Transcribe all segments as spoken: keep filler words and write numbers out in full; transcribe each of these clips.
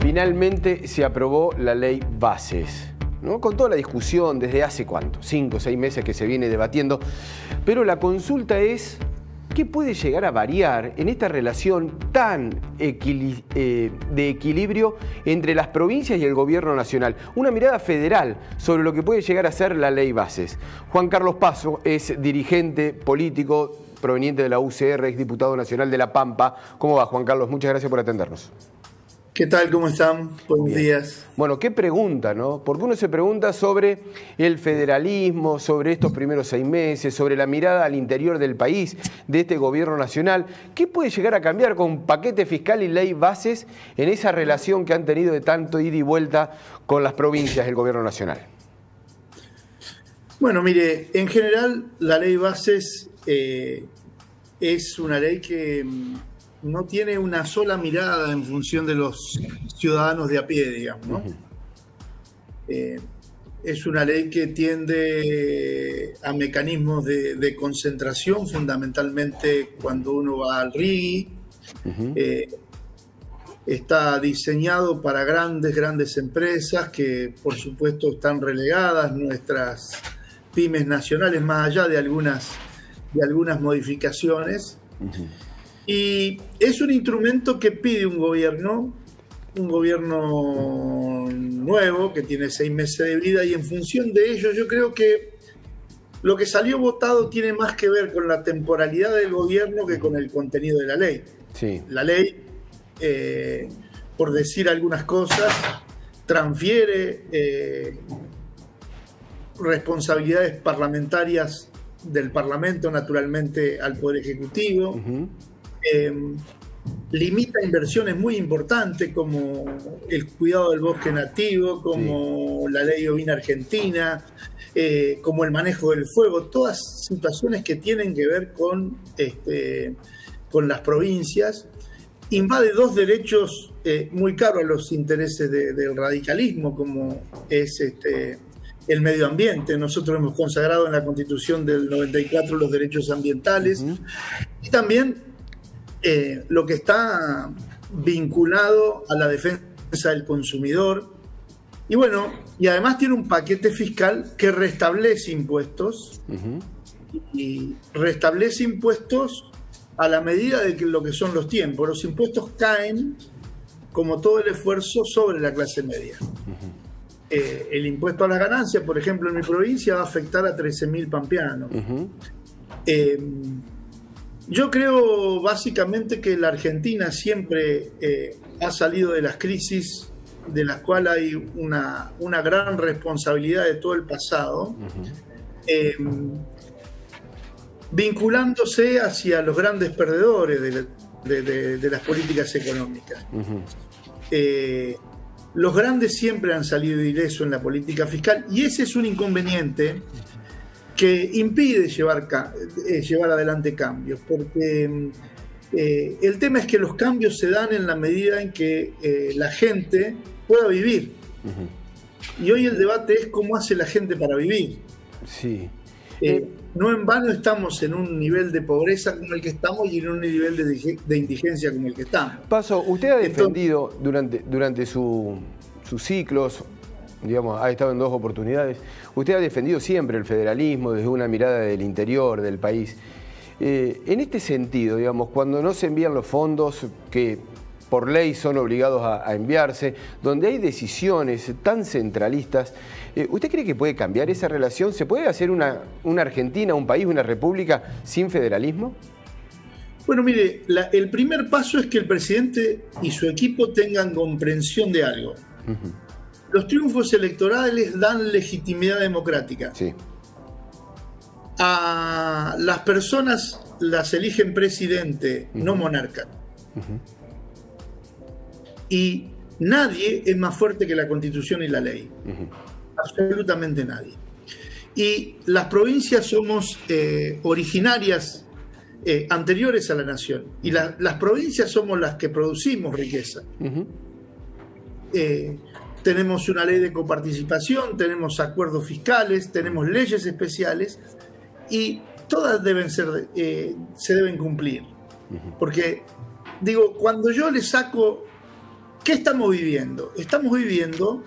Finalmente se aprobó la ley Bases, ¿no? Con toda la discusión desde hace cuánto, cinco o seis meses que se viene debatiendo. Pero la consulta es, ¿qué puede llegar a variar en esta relación tan equili eh, de equilibrio entre las provincias y el gobierno nacional? Una mirada federal sobre lo que puede llegar a ser la ley Bases. Juan Carlos Paso es dirigente político proveniente de la U C R, ex diputado nacional de La Pampa. ¿Cómo va, Juan Carlos? Muchas gracias por atendernos. ¿Qué tal? ¿Cómo están? Buenos Bien. días. Bueno, qué pregunta, ¿no? Porque uno se pregunta sobre el federalismo, sobre estos primeros seis meses, sobre la mirada al interior del país de este gobierno nacional. ¿Qué puede llegar a cambiar con paquete fiscal y ley Bases en esa relación que han tenido de tanto ida y vuelta con las provincias del gobierno nacional? Bueno, mire, en general la ley Bases eh, es una ley que no tiene una sola mirada en función de los ciudadanos de a pie, digamos, ¿no? Uh-huh. eh, es una ley que tiende a mecanismos de, de concentración, fundamentalmente cuando uno va al R I G I. Uh-huh. eh, está diseñado para grandes, grandes empresas que, por supuesto, están relegadas, nuestras pymes nacionales, más allá de algunas, de algunas modificaciones. Uh-huh. Y es un instrumento que pide un gobierno, un gobierno nuevo que tiene seis meses de vida, y en función de ello yo creo que lo que salió votado tiene más que ver con la temporalidad del gobierno que con el contenido de la ley. Sí. La ley, eh, por decir algunas cosas, transfiere eh, responsabilidades parlamentarias del Parlamento, naturalmente, al Poder Ejecutivo. Uh-huh. Eh, limita inversiones muy importantes como el cuidado del bosque nativo, como sí. la ley ovina argentina, eh, como el manejo del fuego, todas situaciones que tienen que ver con, este, con las provincias. Invade dos derechos eh, muy caros a los intereses de, del radicalismo, como es este, el medio ambiente. Nosotros hemos consagrado en la Constitución del noventa y cuatro los derechos ambientales. Uh-huh. Y también Eh, lo que está vinculado a la defensa del consumidor. Y bueno, y además tiene un paquete fiscal que restablece impuestos. Uh-huh. Y restablece impuestos a la medida de que lo que son los tiempos. Los impuestos caen, como todo el esfuerzo, sobre la clase media. Uh-huh. eh, el impuesto a las ganancias, por ejemplo, en mi provincia va a afectar a trece mil pampeanos. Uh-huh. eh, Yo creo básicamente que la Argentina siempre eh, ha salido de las crisis de las cuales hay una, una gran responsabilidad de todo el pasado, uh-huh. eh, vinculándose hacia los grandes perdedores de, de, de, de las políticas económicas. Uh-huh. Eh, los grandes siempre han salido ilesos en la política fiscal, y ese es un inconveniente que impide llevar, eh, llevar adelante cambios, porque eh, el tema es que los cambios se dan en la medida en que eh, la gente pueda vivir. Uh-huh. Y hoy el debate es cómo hace la gente para vivir. Sí. Eh, eh, no en vano estamos en un nivel de pobreza como el que estamos y en un nivel de, de indigencia como el que estamos. Paso, usted ha defendido Entonces, durante, durante su, sus ciclos, digamos, ha estado en dos oportunidades. Usted ha defendido siempre el federalismo desde una mirada del interior del país. Eh, en este sentido, digamos, cuando no se envían los fondos que por ley son obligados a, a enviarse, donde hay decisiones tan centralistas, eh, ¿usted cree que puede cambiar esa relación? ¿Se puede hacer una, una Argentina, un país, una república sin federalismo? Bueno, mire, la, el primer paso es que el presidente y su equipo tengan comprensión de algo. Uh-huh. Los triunfos electorales dan legitimidad democrática. Sí. A las personas las eligen presidente, uh-huh. no monarca. Uh-huh. Y nadie es más fuerte que la Constitución y la ley. Uh-huh. Absolutamente nadie. Y las provincias somos eh, originarias eh, anteriores a la nación. Y la, las provincias somos las que producimos riqueza. Uh-huh. Eh, Tenemos una ley de coparticipación, tenemos acuerdos fiscales, tenemos leyes especiales, y todas deben ser, eh, se deben cumplir. Porque, digo, cuando yo le saco ¿qué estamos viviendo? Estamos viviendo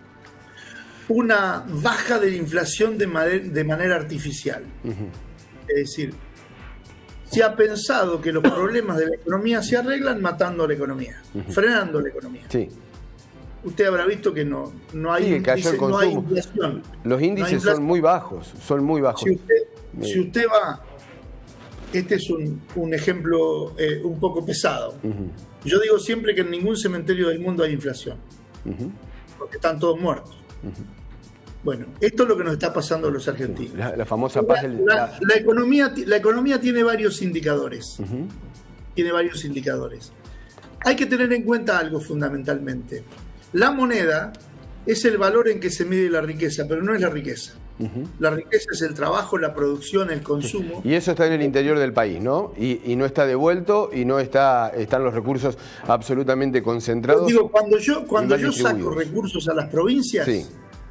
una baja de la inflación de manera, de manera artificial. Uh-huh. Es decir, se ha pensado que los problemas de la economía se arreglan matando a la economía, uh-huh. frenando la economía. Sí. Usted habrá visto que no, no, hay, sí, índice, no hay inflación. Los índices no inflación. son muy bajos, son muy bajos. Si usted, si usted va, este es un, un ejemplo eh, un poco pesado. Uh-huh. Yo digo siempre que en ningún cementerio del mundo hay inflación, uh-huh. porque están todos muertos. Uh-huh. Bueno, esto es lo que nos está pasando a los argentinos. La, la famosa paz del... La, la, la, economía, la economía tiene varios indicadores. Uh-huh. Tiene varios indicadores. Hay que tener en cuenta algo fundamentalmente. La moneda es el valor en que se mide la riqueza, pero no es la riqueza. Uh-huh. La riqueza es el trabajo, la producción, el consumo. Y eso está en el interior del país, ¿no? Y, y no está devuelto y no está, están los recursos absolutamente concentrados. Yo digo, cuando yo, cuando yo saco recursos a las provincias, sí.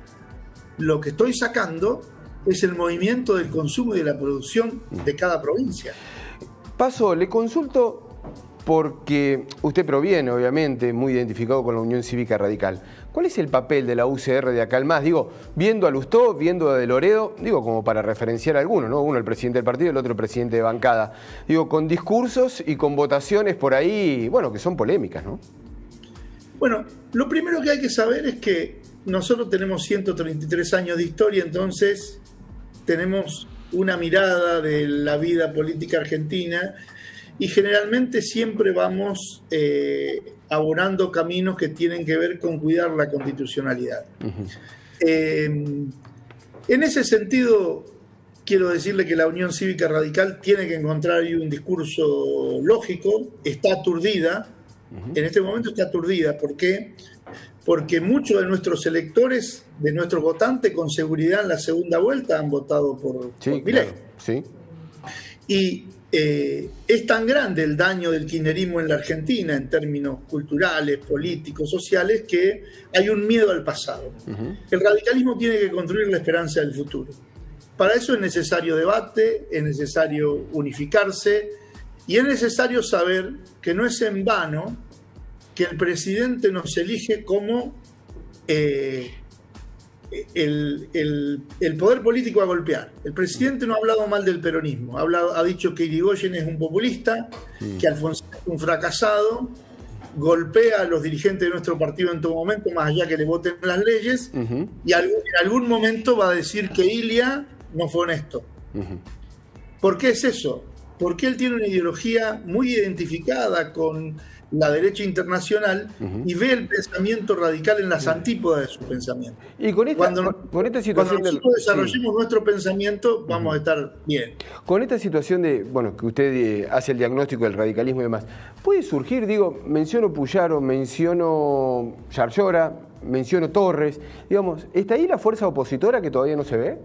lo que estoy sacando es el movimiento del consumo y de la producción de cada provincia. Paso, le consulto porque usted proviene, obviamente, muy identificado con la Unión Cívica Radical. ¿Cuál es el papel de la U C R de acá al MAS? Digo, viendo a Lustó, viendo a De Loredo, digo, como para referenciar a alguno, ¿no? Uno el presidente del partido, el otro el presidente de bancada. Digo, con discursos y con votaciones por ahí, bueno, que son polémicas, ¿no? Bueno, lo primero que hay que saber es que nosotros tenemos ciento treinta y tres años de historia, entonces tenemos una mirada de la vida política argentina y generalmente siempre vamos eh, abonando caminos que tienen que ver con cuidar la constitucionalidad. Uh-huh. eh, en ese sentido, quiero decirle que la Unión Cívica Radical tiene que encontrar ahí un discurso lógico, está aturdida, uh-huh. en este momento está aturdida. ¿Por qué? Porque muchos de nuestros electores, de nuestros votantes, con seguridad en la segunda vuelta han votado por, sí, por Milei. Claro, sí. Y eh, es tan grande el daño del kirchnerismo en la Argentina, en términos culturales, políticos, sociales, que hay un miedo al pasado. Uh-huh. El radicalismo tiene que construir la esperanza del futuro. Para eso es necesario debate, es necesario unificarse y es necesario saber que no es en vano que el presidente nos elige como eh, el, el, el poder político a golpear. El presidente no ha hablado mal del peronismo, ha, hablado, ha dicho que Irigoyen es un populista, mm. que Alfonsín es un fracasado, golpea a los dirigentes de nuestro partido en todo momento, más allá que le voten las leyes, uh-huh. y algún, en algún momento va a decir que Ilia no fue honesto. Uh-huh. ¿Por qué es eso? Porque él tiene una ideología muy identificada con la derecha internacional, uh-huh. y ve el pensamiento radical en las antípodas de su pensamiento. Y con esta, cuando, con, con esta situación cuando nosotros del, desarrollemos sí. nuestro pensamiento, vamos uh-huh. a estar bien. Con esta situación de, bueno, que usted eh, hace el diagnóstico del radicalismo y demás, puede surgir, digo, menciono Puyaro, menciono Yarlora, menciono Torres, digamos, ¿está ahí la fuerza opositora que todavía no se ve?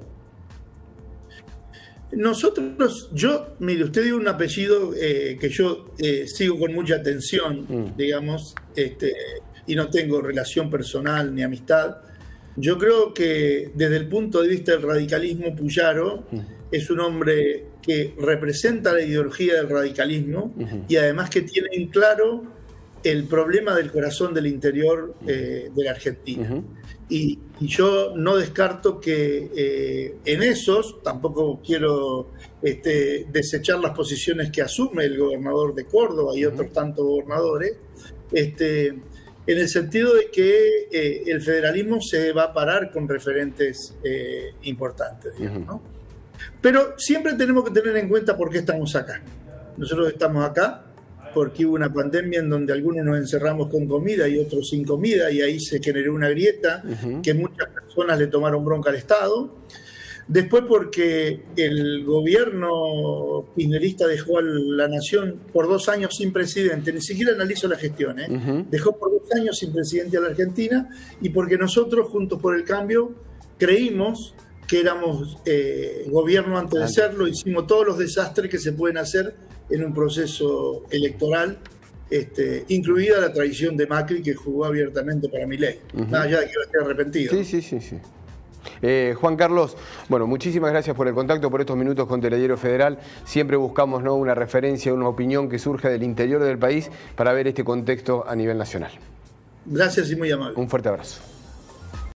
Nosotros, yo, mire, usted dio un apellido eh, que yo eh, sigo con mucha atención, mm. digamos, este, y no tengo relación personal ni amistad. Yo creo que desde el punto de vista del radicalismo, Puyaro mm. es un hombre que representa la ideología del radicalismo mm-hmm. y además que tiene en claro el problema del corazón del interior eh, de la Argentina. Mm-hmm. Y, y yo no descarto que eh, en esos, tampoco quiero este, desechar las posiciones que asume el gobernador de Córdoba y otros tantos gobernadores, este, en el sentido de que eh, el federalismo se va a parar con referentes eh, importantes, digamos, ¿no? Pero siempre tenemos que tener en cuenta por qué estamos acá. Nosotros estamos acá porque hubo una pandemia en donde algunos nos encerramos con comida y otros sin comida, y ahí se generó una grieta uh-huh. que muchas personas le tomaron bronca al Estado. Después porque el gobierno kirchnerista dejó a la nación por dos años sin presidente, ni siquiera analizó la gestión, ¿eh? uh-huh. dejó por dos años sin presidente a la Argentina, y porque nosotros, Juntos por el Cambio, creímos que éramos eh, gobierno antes de serlo, hicimos todos los desastres que se pueden hacer en un proceso electoral, este, incluida la traición de Macri, que jugó abiertamente para Milei, uh-huh. más allá de que iba a estar arrepentido. Sí, sí, sí, sí. Eh, Juan Carlos, bueno, muchísimas gracias por el contacto, por estos minutos con Telediario Federal. Siempre buscamos, ¿no?, una referencia, una opinión que surja del interior del país para ver este contexto a nivel nacional. Gracias y muy amable. Un fuerte abrazo.